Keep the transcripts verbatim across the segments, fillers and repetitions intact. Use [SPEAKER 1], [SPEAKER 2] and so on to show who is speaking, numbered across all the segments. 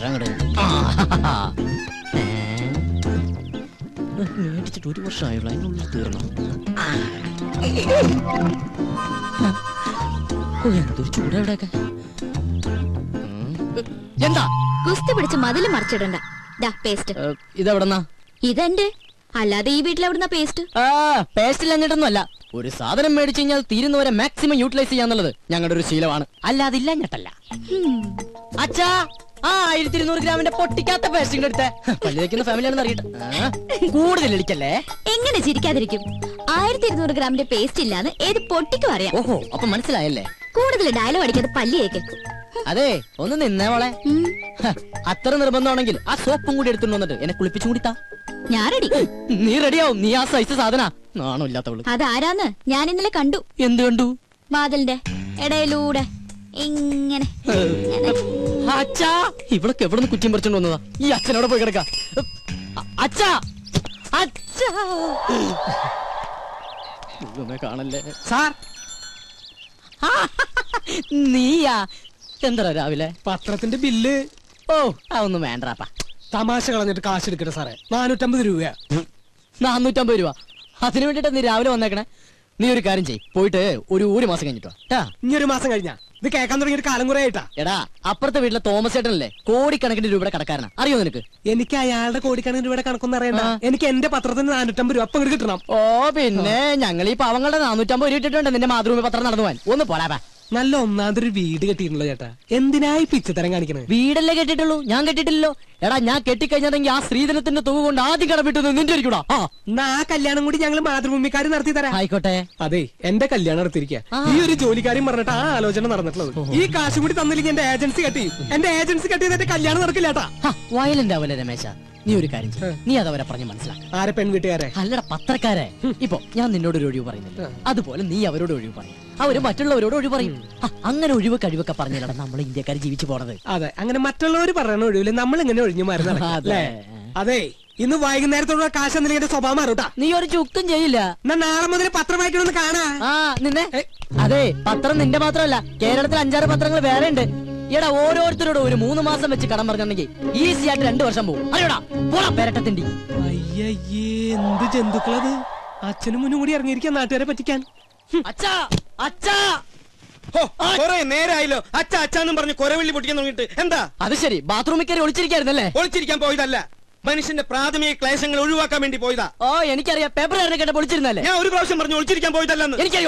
[SPEAKER 1] മേടിച്ചിട്ട് ഒരു വർഷമായുള്ളൂ, അതിനുള്ളിൽ തീർന്നു. എന്തൊരു ചൂട് എവിടെയൊക്കെ. എന്താ
[SPEAKER 2] കുസ്തി പിടിച്ച് മതില് മറിച്ചിടണ്ട. പേസ്റ്റ്
[SPEAKER 1] ഇതെവിടെന്നാ?
[SPEAKER 2] ഇതെന്റെ, അല്ലാതെ ഈ വീട്ടിലെവിടുന്ന പേസ്റ്റ്?
[SPEAKER 1] ആ പേസ്റ്റ് ഇല്ലാഞ്ഞിട്ടൊന്നും അല്ല, ഒരു സാധനം മേടിച്ചു കഴിഞ്ഞാൽ തീരുന്നവരെ മാക്സിമം യൂട്ടിലൈസ് ചെയ്യാന്നുള്ളത് ഞങ്ങളുടെ ഒരു ശീലമാണ്, അല്ലാതെ ഇല്ലാഞ്ഞിട്ടല്ല. അച്ഛാ, ആ ആയിരത്തി ഇരുന്നൂറ് ഗ്രാമിന്റെ പൊട്ടിക്കാത്ത പേസ്റ്റിംഗ് എടുത്തേ. പല്ല് വയ്ക്കുന്ന ഫാമിലിയാണെന്ന് അറിയട്ടെ. കൂടുതൽ ഇടിക്കല്ലേ.
[SPEAKER 2] എങ്ങനെ ചിരിക്കാതിരിക്കും? ആയിരത്തി ഇരുന്നൂറ് ഗ്രാമിന്റെ പേസ്റ്റ് ഇല്ലാന്ന് ഏത് പൊട്ടിക്കും അറിയാം.
[SPEAKER 1] ഓഹോ, അപ്പൊ മനസ്സിലായല്ലേ.
[SPEAKER 2] കൂടുതൽ ഡയലോഗ് അടിക്കാതെ പല്ലിയേക്ക്.
[SPEAKER 1] അതെ, ഒന്ന് നിന്നേ മോളെ. അത്ര നിർബന്ധമാണെങ്കിൽ ആ സോപ്പും കൂടി എടുത്തുകൊണ്ട് വന്നിട്ട് എന്നെ കുളിപ്പിച്ചു കൂടിത്താ.
[SPEAKER 2] ഞാൻ റെഡി.
[SPEAKER 1] നീ റെഡിയാവും, നീ ആ സൈസ് സാധന. നാണോ ഇല്ലാത്തവള്.
[SPEAKER 2] അതാരാന്ന് ഞാൻ ഇന്നലെ കണ്ടു.
[SPEAKER 1] എന്ത് കണ്ടു?
[SPEAKER 2] വാതിലിന്റെ ഇടയിലൂടെ ഇങ്ങനെ.
[SPEAKER 1] അച്ഛാ, ഇവളൊക്കെ എവിടെ നിന്ന് കുറ്റിയും പറിച്ചോണ്ട് വന്നതാ? ഈ അച്ഛനോടെ പോയി കിടക്ക. അച്ഛാ, അച്ഛാ, കാണല്ലേ
[SPEAKER 3] സാർ.
[SPEAKER 1] നീയാ? എന്താ രാവിലെ
[SPEAKER 3] പത്രത്തിന്റെ ബില്ല്?
[SPEAKER 1] ഓ, അതൊന്നും വേണ്ടപ്പാ.
[SPEAKER 3] തമാശ കളഞ്ഞിട്ട് കാശ് എടുക്കട്ടെ സാറേ. നാനൂറ്റമ്പത് രൂപയാ.
[SPEAKER 1] നാനൂറ്റമ്പത് രൂപ അതിനു വേണ്ടിട്ടാ നീ രാവിലെ വന്നേക്കണേ? നീ ഒരു കാര്യം ചെയ്യ്, പോയിട്ട് ഒരു ഒരു മാസം കഴിഞ്ഞിട്ടോ.
[SPEAKER 3] ഇനി ഒരു മാസം കഴിഞ്ഞാ ഇത് കേൾക്കാൻ തുടങ്ങിയൊരു കാലം കുറെ ആയിട്ടാ.
[SPEAKER 1] എടാ, അപ്പുറത്തെ വീട്ടിലെ തോമസ് ചേട്ടനല്ലേ കോടിക്കണക്കിന് രൂപയുടെ കടക്കാരനാ, അറിയോ നിനക്ക്?
[SPEAKER 3] എനിക്ക് അയാളുടെ കോടിക്കണക്കിന് രൂപയുടെ കണക്കൊന്നും അറിയണ്ട. എനിക്ക് എന്റെ പത്രത്തിന് നാനൂറ്റമ്പത് രൂപ അപ്പം കിട്ടണം.
[SPEAKER 1] ഓ പിന്നെ ഞങ്ങൾ ഈ പാവങ്ങളുടെ നാനൂറ്റമ്പത് രൂപ ഇട്ടിട്ടുണ്ട് നിന്റെ മാതൃഭൂമി പത്രം നടന്നു പോവാൻ. ഒന്ന് പോരാ.
[SPEAKER 3] നല്ല ഒന്നാമതൊരു വീട് കെട്ടിയിട്ടുള്ളൂ ചേട്ടാ. എന്തിനായി പിച്ചത്തരം കാണിക്കണേ?
[SPEAKER 1] വീടല്ലേ കെട്ടിട്ടുള്ളൂ, ഞാൻ കെട്ടിട്ടില്ലല്ലോ. എടാ, ഞാൻ കെട്ടിക്കഴിഞ്ഞാണെങ്കിൽ ആ സ്ത്രീധനത്തിന്റെ തുക കൊണ്ട് ആദ്യം കടമിട്ടു നിന്റെ ഇരിക്കൂടാ.
[SPEAKER 3] ആ കല്യാണം കൂടി ഞങ്ങൾ മാതൃഭൂമിക്കാർ നടത്തി തരാം.
[SPEAKER 1] ആയിക്കോട്ടെ.
[SPEAKER 3] അതെ, എന്റെ കല്യാണം നടത്തിയിരിക്കുക. ഈ ഒരു ജോലിക്കാരും പറഞ്ഞിട്ട് ആ ആലോചന നടന്നിട്ടുള്ളത്. ഈ കാശ് കൂടി തന്നില്ലെങ്കിൽ എന്റെ ഏജൻസി കെട്ടി എന്റെ ഏജൻസി കെട്ടിയത് എന്റെ കല്യാണം നടക്കില്ലാട്ടാ.
[SPEAKER 1] വയലന്റ് ആവല്ലേ രമേശ? നീ ഒരു കാര്യം ചെയ്യ്, നീ അതവരെ പറഞ്ഞ് മനസ്സിലാക്കുക.
[SPEAKER 3] ആരെ? പെൺവീട്ടുകാരെ?
[SPEAKER 1] അല്ലട, പത്രക്കാരെ. ഇപ്പൊ ഞാൻ നിന്നോട് ഒരു ഒഴിവ് പറയുന്നില്ല, അതുപോലെ നീ അവരോട് ഒഴിവ് പറയും, അവര് മറ്റുള്ളവരോട് ഒഴിവ് പറയും. അങ്ങനെ ഒഴിവ് കഴിവൊക്കെ പറഞ്ഞില്ലടാ നമ്മൾ ഇന്ത്യക്കാർ ജീവിച്ചു പോണത്.
[SPEAKER 3] അതെ, അങ്ങനെ മറ്റുള്ളവർ പറയുന്ന ഒഴിവില് നമ്മൾ ഇങ്ങനെ ഒഴിഞ്ഞു മാറി നടക്കാം. അതെ, ഇന്ന് വൈകുന്നേരത്തോടെ കാശ് എന്തെങ്കിലും എന്റെ സ്വഭാവം മാറൂട്ടാ.
[SPEAKER 1] നീ ഒരു ചുക്കും ചെയ്യില്ല.
[SPEAKER 3] നാളെ മുതൽ പത്രം വായിക്കണമെന്ന് കാണാ.
[SPEAKER 1] ആ നിന്നെ. അതെ, പത്രം നിന്റെ മാത്രമല്ല, കേരളത്തിൽ അഞ്ചാറ് പത്രങ്ങൾ വേറെ ഉണ്ട്. എടാ, ഓരോരുത്തരോട് ഒരു മൂന്ന് മാസം വെച്ച് കടം പറഞ്ഞിട്ടുണ്ടെങ്കിൽ ഈസി ആയിട്ട് രണ്ടു വർഷം പോകും. അറിയോടാ, പോടാ പേരട്ടത്തിണ്ടി.
[SPEAKER 3] അയ്യയ്യേ, എന്ത് ജന്തുക്കളത്! അച്ഛനും മുന്നും കൂടി ഇറങ്ങിയിരിക്കാൻ നാട്ടുകാരെ പറ്റിക്കാൻ.
[SPEAKER 1] അച്ഛാ, അച്ഛാ,
[SPEAKER 4] നേരായല്ലോ അച്ഛ അച്ഛാന്നും പറഞ്ഞ് കൊരവള്ളി പൊട്ടിക്കാൻ തുടങ്ങിട്ട്. എന്താ
[SPEAKER 1] അത്? ശരി, ബാത്റൂമിൽ കയറി ഒളിച്ചിരിക്കായിരുന്നല്ലേ?
[SPEAKER 4] ഒളിച്ചിരിക്കാൻ പോയതല്ല, മനുഷ്യന്റെ പ്രാഥമിക ക്ലേശങ്ങൾ ഒഴിവാക്കാൻ വേണ്ടി പോയതാ.
[SPEAKER 1] ഓ, എനിക്കറിയാം, പേപ്പർ കേട്ട പൊളിച്ചിരുന്നല്ലേ?
[SPEAKER 4] ഞാൻ ഒരു പ്രാവശ്യം പറഞ്ഞു ഒളിച്ചിരിക്കാൻ പോയതല്ലെന്ന്.
[SPEAKER 1] എനിക്കറിയോ?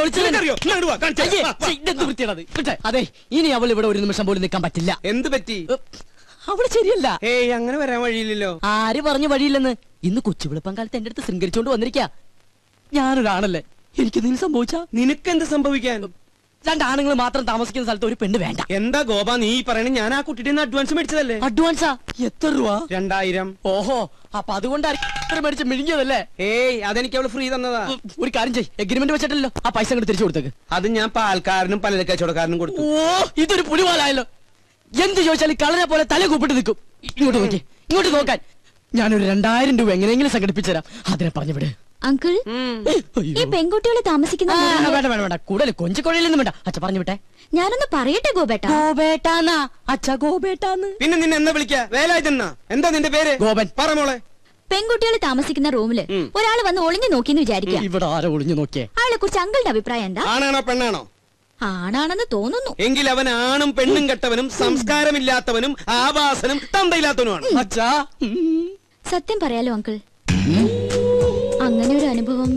[SPEAKER 1] അതെ, ഇനി അവൾ ഇവിടെ ഒരു നിമിഷം പോലും നിൽക്കാൻ പറ്റില്ല.
[SPEAKER 4] എന്ത് പറ്റി?
[SPEAKER 1] അവള് ശരിയല്ല.
[SPEAKER 4] ഏയ്, അങ്ങനെ വരാൻ വഴിയില്ലല്ലോ.
[SPEAKER 1] ആര് പറഞ്ഞു വഴിയില്ലെന്ന്? ഇന്ന് കൊച്ചുവിളപ്പം കാലത്ത് എന്റെ അടുത്ത് ശൃംഗരിച്ചോണ്ട് വന്നിരിക്ക. ഞാനൊരാണല്ലേ, എനിക്ക് എന്തെങ്കിലും സംഭവിച്ചാ?
[SPEAKER 4] നിനക്കെന്ത് സംഭവിക്കാൻ?
[SPEAKER 1] രണ്ടാണുങ്ങൾ മാത്രം താമസിക്കുന്ന സ്ഥലത്ത് ഒരു പെണ്ണ് വേണ്ട.
[SPEAKER 4] എന്താ ഗോപ നീ പറയണേ? ഞാൻ ആ കുട്ടിയുടെ അഡ്വാൻസ് മേടിച്ചതല്ലേ.
[SPEAKER 1] അഡ്വാൻസാ? എത്ര രൂപ?
[SPEAKER 4] രണ്ടായിരം.
[SPEAKER 1] ഓഹോ, അപ്പൊ അതുകൊണ്ടാണ് മേടിച്ച് മിഴുങ്ങിയതല്ലേ?
[SPEAKER 4] ഏയ്, അതെനിക്ക് അവള് ഫ്രീ തന്നതാ.
[SPEAKER 1] ഒരു കാര്യം ചെയ്യ്, എഗ്രിമെന്റ് വെച്ചിട്ടല്ലോ ആ പൈസ അങ്ങോട്ട് തിരിച്ചു കൊടുത്തേക്ക്.
[SPEAKER 4] അത് ഞാൻ പാൽക്കാരനും പല കച്ചവടക്കാരനും കൊടുത്തു.
[SPEAKER 1] ഓ, ഇതൊരു പുലിവാലായല്ലോ. എന്ത് ചോദിച്ചാലും കളനെ പോലെ തല കൂപ്പിട്ട് നിൽക്കും. ഇങ്ങോട്ട് നോക്കി, ഇങ്ങോട്ട് നോക്കാൻ. ഞാനൊരു രണ്ടായിരം രൂപ എങ്ങനെയെങ്കിലും സംഘടിപ്പിച്ചു തരാം. അതിനെ പറഞ്ഞു വിട്.
[SPEAKER 2] അങ്കിൾ, ഈ പെൺകുട്ടികളെ താമസിക്കുന്ന
[SPEAKER 1] വേണ്ട വേണ്ട വേണ്ട, കൂടുതൽ കൊഞ്ചിക്കൊഴയിലൊന്നും വേണ്ട. അച്ഛ പറഞ്ഞു വിട്ടെ.
[SPEAKER 2] ഞാനൊന്ന് പറയട്ടെ ഗോപേട്ട.
[SPEAKER 1] ഗോപേട്ടാന്നാ? അച്ഛ ഗോപേട്ടാന്ന്.
[SPEAKER 4] പിന്നെ നിന്നെ എന്താ വിളിക്കാ? വേലായുധനാ? എന്താ നിന്റെ പേര്?
[SPEAKER 1] ഗോപൻ.
[SPEAKER 4] പറ മോളെ.
[SPEAKER 2] പെൺകുട്ടികൾ താമസിക്കുന്ന റൂമില് ഒരാൾ വന്ന് ഒളിഞ്ഞു നോക്കിന്ന് വിചാരിക്കുക.
[SPEAKER 1] ഇവിടെ ആരോ ഒളിഞ്ഞു നോക്കിയേ?
[SPEAKER 2] അയാളെ കുറിച്ച് അങ്കിളുടെ അഭിപ്രായം എന്താ?
[SPEAKER 4] ആണാണോ പെണ്ണാണോ?
[SPEAKER 2] ആണാണെന്ന് തോന്നുന്നു.
[SPEAKER 4] എങ്കിൽ അവൻ ആണും പെണ്ണും കെട്ടവനും സംസ്കാരമില്ലാത്തവനും ആവാസനും തന്തയില്ലാത്തവനുമാണ്.
[SPEAKER 1] അച്ഛാ,
[SPEAKER 2] സത്യം പറയാലോ അങ്കിൾ, അങ്ങനെ ഒരു അനുഭവം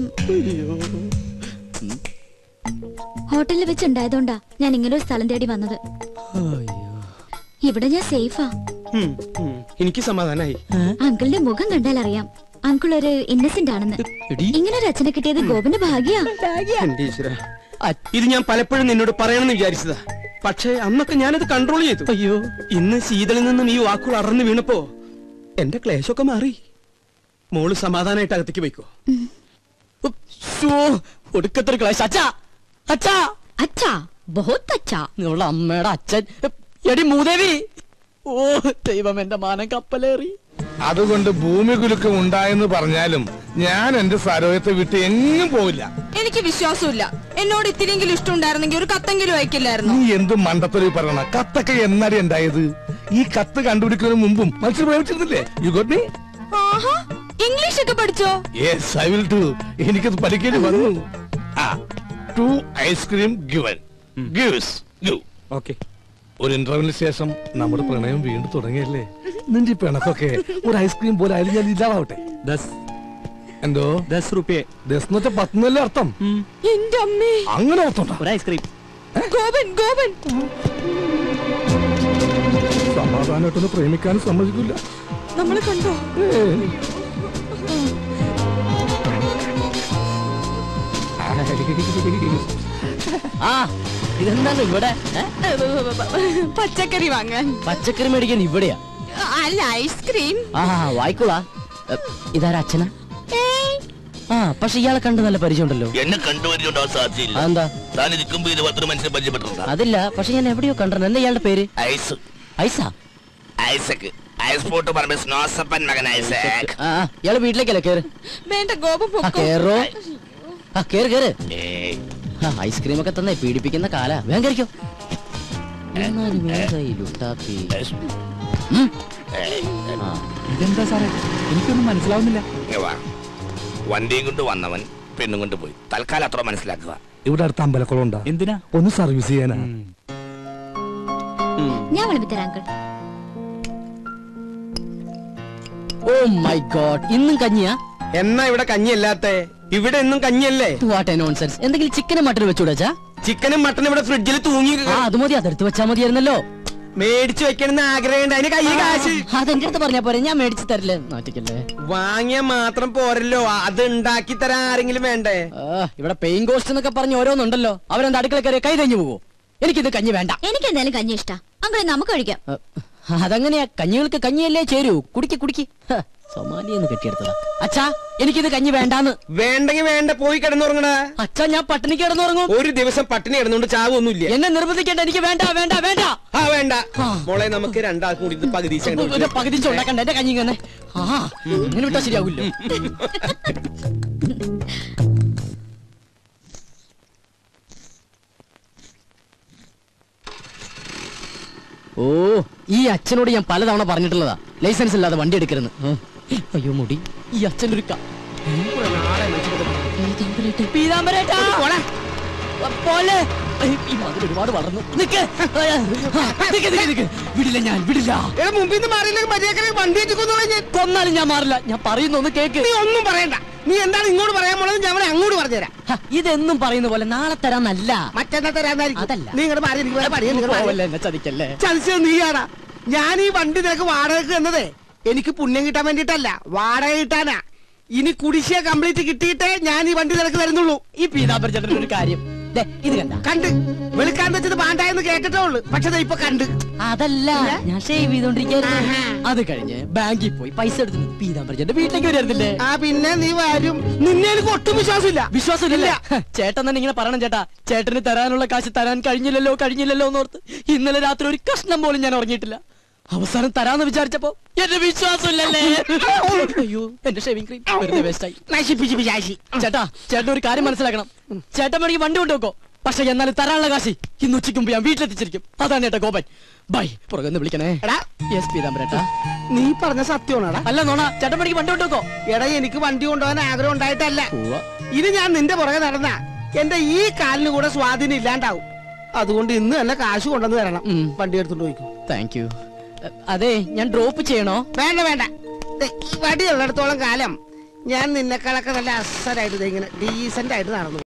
[SPEAKER 2] ഹോട്ടലിൽ വെച്ചുണ്ടായതുകൊണ്ടാ ഞാൻ ഇങ്ങനെ ഒരു സ്ഥലം തേടി വന്നത്. ഇവിടെ ഞാൻ സേഫാ.
[SPEAKER 4] എനിക്ക് സമാധാനായി.
[SPEAKER 2] അങ്കിളിന്റെ മുഖം കണ്ടാൽ അറിയാം അങ്കിൾ ഒരു ഇന്നസെന്റ് ആണെന്ന്. ഇങ്ങനെ ഒരു അച്ഛനെ കിട്ടിയത് ഗോപന്റെ ഭാഗ്യാ.
[SPEAKER 4] ഇത് ഞാൻ പലപ്പോഴും നിന്നോട് പറയണമെന്ന് വിചാരിച്ചതാ, പക്ഷേ അന്നൊക്കെ ഞാനത് കൺട്രോൾ ചെയ്തു.
[SPEAKER 1] അയ്യോ,
[SPEAKER 4] ഇന്ന് ശീതളിൽ നിന്നും ഈ വാക്കുകൾ അറന്നു വീണപ്പോ എന്റെ ക്ലേശമൊക്കെ മാറി. മോള് സമാധാനായിട്ട് അകത്തേക്ക് പോയിക്കോ.
[SPEAKER 1] ഒടുക്കത്തൊരു ക്ലേശ. അച്ഛാ, അച്ഛാ,
[SPEAKER 2] അച്ഛാ, ബഹുത്ത് അച്ഛാ.
[SPEAKER 1] നിങ്ങളുടെ അമ്മയുടെ അച്ഛൻ. എടി മൂദേവി. ഓ ദൈവം, എന്റെ മാനം കപ്പലേറി.
[SPEAKER 5] അതുകൊണ്ട് ഭൂമി കുലുക്കം ഉണ്ടായെന്ന് പറഞ്ഞാലും ഞാൻ എന്റെ സരോയത്തെ വിട്ട് എങ്ങും പോവില്ല.
[SPEAKER 6] എനിക്ക് വിശ്വാസമില്ല. എന്നോട് ഇത്തിരിയെങ്കിലും ഇഷ്ടം ഉണ്ടായിരുന്നെങ്കിൽ ഒരു കത്തെങ്കിലും അയക്കില്ലായിരുന്നു.
[SPEAKER 5] നീ എന്ത് മണ്ടത്തൊരു പറയണ? കത്തൊക്കെ എന്നടി ഉണ്ടായത്? ഈ കത്ത് കണ്ടുപിടിക്കുന്നതിന് മുമ്പും മനുഷ്യർ പ്രേമിച്ചിരുന്നില്ലേ? You got me?
[SPEAKER 6] ആഹാ ഇംഗ്ലീഷ് ഒക്കെ പഠിച്ചോ?
[SPEAKER 5] Yes I will do. എനിക്കത് പഠിക്കേണ്ടി വന്നു. ആ two ice cream given gives give.
[SPEAKER 3] Okay.
[SPEAKER 5] ഒരു ഇന്റർവ്യൂവിന് ശേഷം നമ്മുടെ പ്രണയം വീണ്ടും തുടങ്ങിയല്ലേ? നിന്റെ പിണക്കൊക്കെ ഒരു ഐസ്ക്രീം പോലെ ആയാലും ഞാൻ ഇല്ലാതാവട്ടെ.
[SPEAKER 3] ദസ്
[SPEAKER 5] എന്തോ
[SPEAKER 3] ദസ് റുപ്യ.
[SPEAKER 5] ദസ് എന്ന് വെച്ചാൽ പത്തുന്നല്ലേ അർത്ഥം?
[SPEAKER 6] എന്റെ അമ്മേ.
[SPEAKER 5] അങ്ങനെ അർത്ഥം
[SPEAKER 3] ഒരു ഐസ്ക്രീം.
[SPEAKER 6] ഗോപൻ ഗോപൻ
[SPEAKER 5] സമാധാനമായിട്ടൊന്ന് പ്രേമിക്കാനും സമ്മതിക്കില്ല.
[SPEAKER 6] നമ്മളെ കണ്ടോ?
[SPEAKER 1] ആ ഇതെന്താണ് ഇവിടെ? ഏ?
[SPEAKER 6] പച്ചക്കറി വാങ്ങാൻ.
[SPEAKER 1] പച്ചക്കറി മേടിക്കാൻ ഇവിടെയാ?
[SPEAKER 6] അല്ല ഐസ്ക്രീം.
[SPEAKER 1] ആ വായിക്കോളാ. ഇതാരാ അച്ഛനാ? ആ പക്ഷെ ഇയാളെ കണ്ട് നല്ല പരിചയമുണ്ടല്ലോ.
[SPEAKER 7] എന്നെ കണ്ടുപരിചയമുണ്ടാവാൻ സാധ്യതയില്ല.
[SPEAKER 1] അതെന്താ?
[SPEAKER 7] താൻ ഇരിക്കുമ്പോ ഇത് പത്തൊരു മനുഷ്യനെ പരിചയപ്പെട്ടിട്ടുണ്ടോ?
[SPEAKER 1] അതില്ല, പക്ഷെ ഞാൻ എവിടെയോ കണ്ടിട്ടുണ്ട്. എന്താ ഇയാളുടെ പേര്?
[SPEAKER 7] ഐസ്
[SPEAKER 1] ഐസാ?
[SPEAKER 7] ഐസക്ക് ഐസ് പോട്ട് പറഞ്ഞ സ്നോസപ്പൻ മകൻ ഐസക്.
[SPEAKER 1] ആ ഇയാള് വീട്ടിലേക്കല്ലേ? കേറ്.
[SPEAKER 6] വേണ്ട ഗോപൻ
[SPEAKER 1] ആ
[SPEAKER 6] പൊക്കോ.
[SPEAKER 1] കേറോ. ആ കേറ് കേറ്.
[SPEAKER 7] ഏയ്,
[SPEAKER 1] ഐസ്ക്രീം ഒക്കെ തന്നെ പീഡിപ്പിക്കുന്ന കാല. വേഗം കഴിക്കോ. എന്നാലും ഏതാ ഈ ലുട്ടാപ്പി? ഉം.
[SPEAKER 7] ഏയ്,
[SPEAKER 1] ആ,
[SPEAKER 3] ഇതെന്താ സാറേ? എനിക്കൊന്നും മനസ്സിലാവുന്നില്ല.
[SPEAKER 7] ഇങ്ങ് വാ. വണ്ടിയും കൊണ്ട് വന്നവൻ പെണ്ണും കൊണ്ട് പോയി. തൽക്കാലം അത്ര മനസ്സിലാക്കുക.
[SPEAKER 5] ഇവിടെ അടുത്ത് അമ്പലക്കുളം ഉണ്ടാ?
[SPEAKER 3] എന്തിനാ?
[SPEAKER 5] ഒന്ന് സർവീസ് ചെയ്യാനാ.
[SPEAKER 2] ഞാൻ വിളമ്പിത്തരാം അങ്കിൾ.
[SPEAKER 1] ഓ മൈ ഗോഡ്, ഇന്നും കഞ്ഞിയാ?
[SPEAKER 4] എന്നാ ഇവിടെ കഞ്ഞിയല്ലാത്ത? ഇവിടെ എന്നും കഞ്ഞിയല്ലേ?
[SPEAKER 1] What A nonsense. എന്തെങ്കിലും ചിക്കനും മട്ടനും വെച്ചുകൂടാ?
[SPEAKER 4] ചിക്കനും മട്ടനും ഇവിടെ ഫ്രിഡ്ജിൽ തൂങ്ങി
[SPEAKER 1] ആ അത് മതി, അതെടുത്ത് വെച്ചാ മതിയായിരുന്നല്ലോ.
[SPEAKER 4] മേടിച്ചു വെക്കണമെന്ന് ആഗ്രഹമുണ്ട്. അതിന് കയ്യിൽ കാശ്
[SPEAKER 1] അതെന്റെ അടുത്ത് പറഞ്ഞാ പോരെ, ഞാൻ മേടിച്ചു തരില്ലേ. നാട്ടിക്കല്ലേ.
[SPEAKER 4] വാങ്ങിയ മാത്രം പോരല്ലോ, അത് ഉണ്ടാക്കി തരാൻ ആരെങ്കിലും വേണ്ടേ?
[SPEAKER 1] ആ, ഇവിടെ പെയിൻ കോസ്റ്റ് എന്നൊക്കെ പറഞ്ഞ് ഓരോന്നുണ്ടല്ലോ. അവരെന്താ അടുക്കള കയറി കൈ തഞ്ഞു പോവോ? എനിക്കിത് കഞ്ഞി വേണ്ട.
[SPEAKER 2] എനിക്ക് എന്തായാലും കഞ്ഞി ഇഷ്ടാ അങ്കിൾ. നമുക്ക് കഴിക്കാം.
[SPEAKER 1] ആ, അതങ്ങനെയാ, കഞ്ഞികൾക്ക് കഞ്ഞിയല്ലേ ചേരൂ. കുടിക്ക് കുടിക്ക്. സൊമാലിയെന്ന് കെട്ടിയെടുത്തതാ. അച്ഛാ എനിക്കിത് കഞ്ഞി വേണ്ടാന്ന്.
[SPEAKER 4] വേണ്ടെങ്കിൽ വേണ്ട, പോയി കിടന്നുറങ്ങടാ.
[SPEAKER 1] അച്ഛാ ഞാൻ പട്ടിണി കിടന്നുറങ്ങും.
[SPEAKER 4] ഒരു ദിവസം പട്ടിണി കിടന്നുകൊണ്ട് ചാവൊന്നുമില്ല.
[SPEAKER 1] എന്നെ നിർബന്ധിക്കേണ്ട. എനിക്ക് വേണ്ട വേണ്ട വേണ്ട.
[SPEAKER 4] ആ വേണ്ട മോളെ, നമുക്ക് രണ്ടാൾക്കും കൂടി ഇത് പകുതി
[SPEAKER 1] ഒരു പകുതി ഉണ്ടാക്കണ്ട. എന്റെ കഞ്ഞി ഇങ്ങനെ ആ ഇങ്ങനെ വിട്ടാ ശരിയാവില്ലോ. ഓ ഈ അച്ഛനോട് ഞാൻ പലതവണ പറഞ്ഞിട്ടുള്ളതാ ലൈസൻസ് ഇല്ലാതെ വണ്ടി എടുക്കരുന്ന്. അയ്യോ മുടി. ഈ അച്ഛനൊരു ക- പീതാംബരേട്ടാ. പോലെ. ഈ മതിൽ ഒരുപാട് വളർന്നു. നിക്ക്. നിക്ക്, നിക്ക്, നിക്ക്. വിടില്ല ഞാൻ വിടില്ല.
[SPEAKER 4] മുമ്പിൽ നിന്ന് മാറിയില്ലെങ്കിൽ മര്യാദ വണ്ടി വെച്ചിക്കൊന്നു.
[SPEAKER 1] കൊന്നാലും ഞാൻ മാറില്ല. ഞാൻ പറയുന്നൊന്ന് കേക്ക്.
[SPEAKER 4] നീ ഒന്നും പറയണ്ട. നീ എന്താണ് ഇങ്ങോട്ട് പറയാൻ പോണത്? ഞാൻ അങ്ങോട്ട് പറഞ്ഞുതരാം.
[SPEAKER 1] ഹ, ഇതെന്നും പറയുന്ന പോലെ നാളെ തരാന്നല്ല.
[SPEAKER 4] മറ്റന്നാ തരാന്നായിരിക്കും.
[SPEAKER 1] അതല്ല.
[SPEAKER 4] നീ ഇങ്ങോട്ട് മാറി, എനിക്ക് വേറെ പണിയാ, നിങ്ങൾ മാറി.
[SPEAKER 1] പോവല്ലേ, എന്നെ ചതിക്കല്ലേ.
[SPEAKER 4] ചതിച്ചത് നീയാടാ. ഞാൻ ഈ വണ്ടി നിനക്ക് വാടകയ്ക്ക് എന്നതേ എനിക്ക് പുണ്യം കിട്ടാൻ വേണ്ടിട്ടല്ല, വാടക കിട്ടാനാ. ഇനി കുടിശ്ശിക കംപ്ലീറ്റ് കിട്ടിയിട്ടേ ഞാൻ ഈ വണ്ടി നിനക്ക് തരുന്നുള്ളൂ.
[SPEAKER 1] ഈ പീതാംബര ചേട്ടൻ ഒരു കാര്യം ദേ, ഇത് കണ്ട
[SPEAKER 4] കണ്ട് വെളുക്കാൻ വെച്ചത് പാണ്ടായെന്ന് കേട്ടിട്ടേ ഉള്ളു. പക്ഷെ ദേ ഇപ്പൊ കണ്ട്.
[SPEAKER 1] അതല്ല, ഞാൻ ഷേവ് ചെയ്തോണ്ടിരിക്കായിരുന്നു. അത് കഴിഞ്ഞ് ബാങ്കിൽ പോയി പൈസ എടുത്തു പീതാംബര ചേട്ടൻ വീട്ടിലേക്ക് വരുന്നില്ലേ?
[SPEAKER 4] ആ പിന്നെ നീ വരും. നിന്നെ എനിക്ക് ഒട്ടും വിശ്വാസമില്ല.
[SPEAKER 1] വിശ്വാസമില്ല. ചേട്ടൻ തന്നെ ഇങ്ങനെ പറയണം ചേട്ടാ. ചേട്ടന് തരാനുള്ള കാശ് തരാൻ കഴിഞ്ഞില്ലല്ലോ കഴിഞ്ഞില്ലല്ലോ എന്നോർത്ത് ഇന്നലെ രാത്രി ഒരു കഷ്ണം പോലും ഞാൻ ഉറങ്ങിയിട്ടില്ല. അവസാനം തരാന്ന് വിചാരിച്ചപ്പോ എന്റെ വിശ്വാസമില്ലല്ലേ. അയ്യോ എന്റെ ഷേവിംഗ് ക്രീം വെറുതെ വേസ്റ്റായി.
[SPEAKER 4] നശിപ്പിച്ച് വിചാരിച്ചു.
[SPEAKER 1] ചേട്ടാ ചേട്ടൻ ഒരു കാര്യം മനസ്സിലാക്കണം. ചേട്ടൻ വേണമെങ്കിൽ വണ്ടി കൊണ്ടുവെക്കോ, പക്ഷെ എന്നാലും തരാനുള്ള കാശി ഇന്ന് ഉച്ചയ്ക്ക് മുമ്പ് ഞാൻ വീട്ടിലെത്തിച്ചിരിക്കും. അതാണ് ചേട്ടാ ഗോപൻ. ബൈ. പുറകെ വിളിക്കണേ.
[SPEAKER 4] എടാ
[SPEAKER 1] യെസ് പീതാംബരേട്ടാ.
[SPEAKER 4] നീ പറഞ്ഞ സത്യമാണോടാ?
[SPEAKER 1] അല്ല നോണ. ചേട്ടൻ വേണമെങ്കിൽ വണ്ടി കൊണ്ടുവെക്കോ.
[SPEAKER 4] എടാ എനിക്ക് വണ്ടി കൊണ്ടുപോകാൻ ആഗ്രഹം ഉണ്ടായിട്ടല്ല. ഇനി ഞാൻ നിന്റെ പുറകെ നടന്ന എന്റെ ഈ കാലിന് കൂടെ സ്വാധീനം ഇല്ലാണ്ടാവും. അതുകൊണ്ട് ഇന്ന് തന്നെ കാശ് കൊണ്ടുവന്ന് തരണം. വണ്ടി എടുത്തോണ്ട് പോയിക്കോ.
[SPEAKER 1] Thank you. അതെ ഞാൻ ഡ്രോപ്പ് ചെയ്യണോ?
[SPEAKER 4] വേണ്ട വേണ്ട. ദേ, ഈ വടി ഉള്ളിടത്തോളം കാലം ഞാൻ നിന്നെക്കാളൊക്കെ നല്ല അസലായിട്ട് ഇങ്ങനെ ഡീസന്റ് ആയിട്ട് നടന്നു.